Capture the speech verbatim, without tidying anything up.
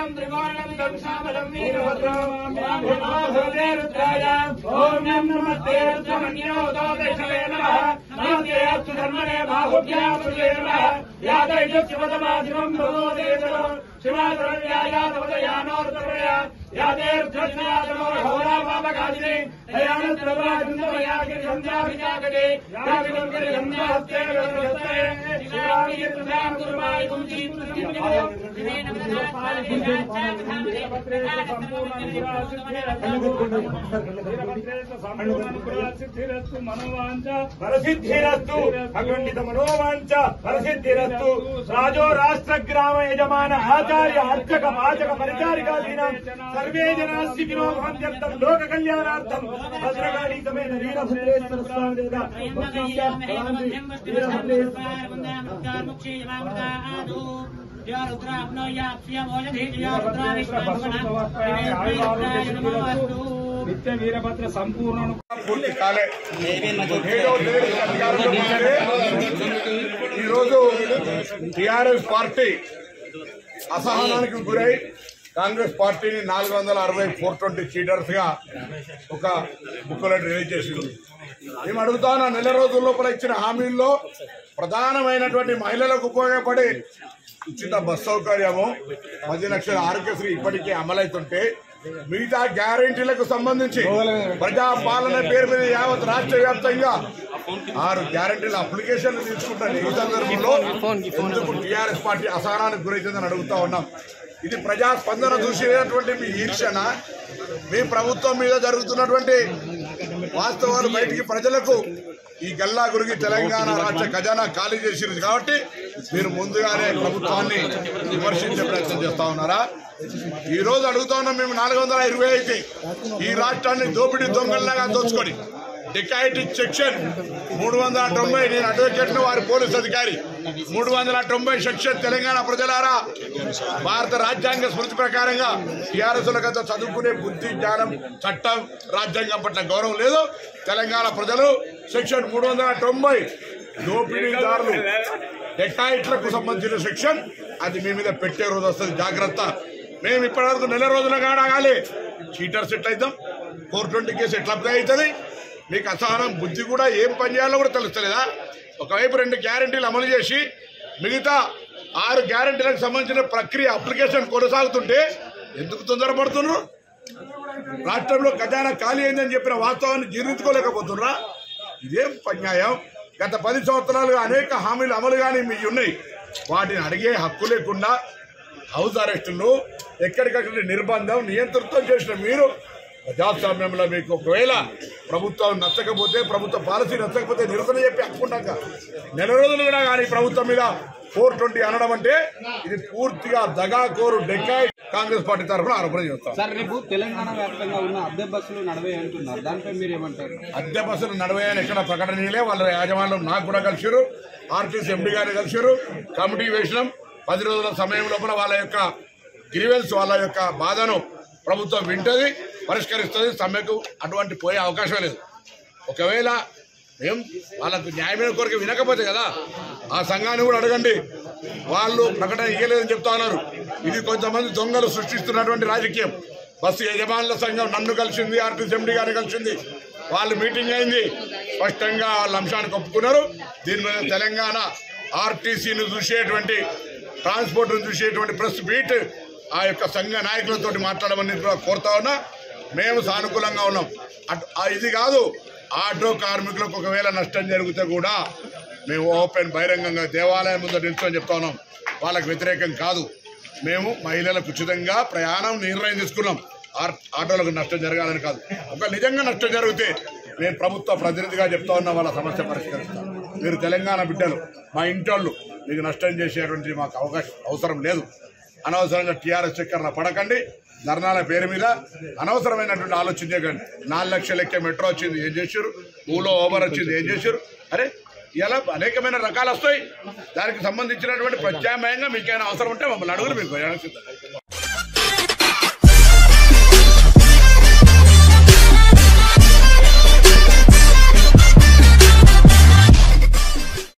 त्रयम् त्रिकोणम् दंशामलम् वीरभद्रमाभे रुद्राय ओम नमस्ते रुद्रमन्यो दशवे नमः नमस्ते अस्तु धर्मणे बाहुभ्यां सुते नमः यादैषु शिवतमादिवम् भगवदेवो शिवाधरव्यायातवदयानोर्तवया यादेर्धस्यादनो होरा पापकादिने दयानुद्रवाजुन्दमयागिरि संध्याभिजागते याविदं करि संध्याहस्ते गणहस्ते शिवानि यत्प्रदां कुर्माय कुञ्जीं सिद्धिरस्तु मनोवांच परसिद्धिरस्तु अखंडित मनोवांच परसिद्धिरस्तु राजो राष्ट्र ग्राम यजमान आचार्य अर्चक वाचक परिचारिकादीनां सर्वे जनाः सुखिनो भवन्तु लोक कल्याणार्थं भद्रकाली समेत वीरभद्रेश्वर स्वामी देवता या रुद्राग्नो याप्स्य मोजधीति या रुद्राविश्वभुवनम् నిత్య వీరభద్ర సంపూర్ణ పూర్తి కాలే ఈరోజు టీఆర్ఎస్ పార్టీ అసహనానికి గురై కాంగ్రెస్ పార్టీని నాలుగు వందల అరవై ఫోర్ ట్వంటీ చీటర్స్ గా ఒక బుక్లెట్ రిలీజ్ చేసింది. మేము అడుగుతాను, నెల రోజుల లోపల ఇచ్చిన హామీల్లో ప్రధానమైనటువంటి మహిళలకు ఉపయోగపడే ఉచిత బస్ సౌకర్యము పది లక్షల ఆరోగ్యశ్రీ ఇప్పటికే అమలవుతుంటే మిగతా గ్యారంటీలకు సంబంధించి ప్రజా పాలన పేరు మీద యావత్ రాష్ట్ర వ్యాప్తంగా ఆరు గ్యారంటీల అప్లికేషన్లు తీసుకుంటారు. ఈ సందర్భంలో ఎందుకు టీఆర్ఎస్ పార్టీ అసహనానికి గురైతుందని అడుగుతా ఉన్నాం. ఇది ప్రజా స్పందన చూసినటువంటి మీ ఈర్షణ, మీ ప్రభుత్వం మీద జరుగుతున్నటువంటి వాస్తవాలు బయటికి ప్రజలకు ఈ గల్లా గురికి తెలంగాణ రాష్ట్ర ఖజానా ఖాళీ చేసింది కాబట్టి మీరు ముందుగానే ప్రభుత్వాన్ని విమర్శించే ప్రయత్నం చేస్తా ఉన్నారా? ఈ రోజు అడుగుతా ఉన్నాం మేము నాలుగు వందల ఇరవై అయితే ఈ రాష్ట్రాన్ని దోపిడీ దొంగల్లాగా దోచుకొని డికాయిటిక్ సెక్షన్ మూడు వందల తొంభై నేను అడ్వకేట్ ను వారి పోలీస్ అధికారి మూడు వందల తొంభై సెక్షన్ తెలంగాణ ప్రజలారా భారత రాజ్యాంగ స్మృతి ప్రకారంగా టీఆర్ఎస్ గత చదువుకునే బుద్ధి జ్ఞానం చట్టం రాజ్యాంగం పట్ల గౌరవం లేదు. తెలంగాణ ప్రజలు సెక్షన్ మూడు వందల తొంభై దోపిడీదారులు డెకాయిట్లకు సంబంధించిన సెక్షన్ అది మీ మీద పెట్టే రోజు వస్తుంది, జాగ్రత్త. మేము ఇప్పటివరకు నెల రోజుల కాడాగాలి చీటర్స్ ఎట్లయితాం, ఫోర్ ట్వంటీ కేసు ఎట్లా అప్లై అవుతుంది, మీకు అసహనం బుద్ధి కూడా ఏం పని చేయాలో కూడా తెలుస్తలేదా? ఒకవైపు రెండు గ్యారంటీలు అమలు చేసి మిగతా ఆరు గ్యారంటీలకు సంబంధించిన ప్రక్రియ అప్లికేషన్ కొనసాగుతుంటే ఎందుకు తొందరపడుతున్నారు? రాష్ట్రంలో ఖజానా ఖాళీ అయిందని చెప్పిన వాస్తవాన్ని జీర్ణించుకోలేకపోతున్నారా? ఇదేం అన్యాయం. గత పది సంవత్సరాలుగా అనేక హామీలు అమలు కానీ మీ ఉన్నాయి, వాటిని అడిగే హక్కు లేకుండా హౌస్ అరెస్టులు ఎక్కడికక్కడ నిర్బంధం నియంత్రితం చేసిన మీరు ప్రజాస్వామ్యంలో మీకు ఒకవేళ ప్రభుత్వం నచ్చకపోతే ప్రభుత్వ పాలసీ నచ్చకపోతే నిరసన చెప్పి హక్కుంటాక నెల రోజులు కూడా కానీ ప్రభుత్వం మీద ఫోర్ ట్వంటీ అనడం అంటే ఇది పూర్తిగా దగాకోరు డెకాయ్ కాంగ్రెస్ పార్టీ తరఫున ఆరోపణ చేస్తాం. సార్, రేపు తెలంగాణ వ్యాప్తంగా ఉన్న అద్దె బస్సులు నడవే అంటున్నారు, దానిపై మీరు ఏమంటారు? అద్దె బస్సులు నడవే అని ఎక్కడ ప్రకటనలే వాళ్ళ యాజమాన్యం నాకు కూడా కలిసారు, ఆర్టీసీ ఎండీ గారిని కలిసారు, కమిటీ వేసినాం. పది రోజుల సమయం లోపల వాళ్ళ యొక్క గ్రీవెన్స్ వాళ్ళ యొక్క బాధను ప్రభుత్వం వింటది, పరిష్కరిస్తుంది. సమ్మెకు అటువంటి పోయే అవకాశం లేదు. ఒకవేళ ఏం వాళ్ళకు న్యాయమైన కోరిక వినకపోతే కదా ఆ సంఘాన్ని కూడా అడగండి, వాళ్ళు ప్రకటన ఇవ్వలేదని చెప్తా ఉన్నారు. ఇది కొంతమంది దొంగలు సృష్టిస్తున్నటువంటి రాజకీయం. బస్సు యజమానుల సంఘం నన్ను కలిసింది, ఆర్టీసీ ఎండీ గారిని కలిసింది, వాళ్ళు మీటింగ్ అయింది, స్పష్టంగా వాళ్ళ అంశానికి ఒప్పుకున్నారు. దీని మీద తెలంగాణ ఆర్టీసీని చూసేటువంటి ట్రాన్స్పోర్ట్ను చూసేటువంటి ప్రెస్ బీట్ ఆ యొక్క సంఘ నాయకులతో మాట్లాడమని కూడా కోరుతా ఉన్నా. మేము సానుకూలంగా ఉన్నాం. ఇది కాదు, ఆటో కార్మికులకు ఒకవేళ నష్టం జరిగితే కూడా మేము ఓపెన్ బహిరంగంగా దేవాలయం ముందు నిల్చొని చెప్తా ఉన్నాం. వాళ్ళకు వ్యతిరేకం కాదు. మేము మహిళలకు ఉచితంగా ప్రయాణం నిర్ణయం తీసుకున్నాం, ఆటోలకు నష్టం జరగాలని కాదు. ఒక నిజంగా నష్టం జరిగితే నేను ప్రభుత్వ ప్రతినిధిగా చెప్తా ఉన్నా, వాళ్ళ సమస్య పరిష్కరిస్తాను. మీరు తెలంగాణ బిడ్డలు, మా ఇంటోళ్ళు, మీకు నష్టం చేసేటువంటి మాకు అవకాశం అవసరం లేదు. అనవసరంగా టీఆర్ఎస్ చక్కర్ల పడకండి. ధర్నాల పేరు మీద అనవసరమైనటువంటి ఆలోచన చేయకండి. నాలుగు లక్షల లెక్క మెట్రో వచ్చింది, ఏం చేశారు? ఊళ్ళో ఓవర్ వచ్చింది, ఏం చేశారు? అరే ఇలా అనేకమైన రకాలు వస్తాయి. దానికి సంబంధించినటువంటి ప్రత్యామ్నాయంగా మీకైనా అవసరం ఉంటే మమ్మల్ని అడుగురు, మీకు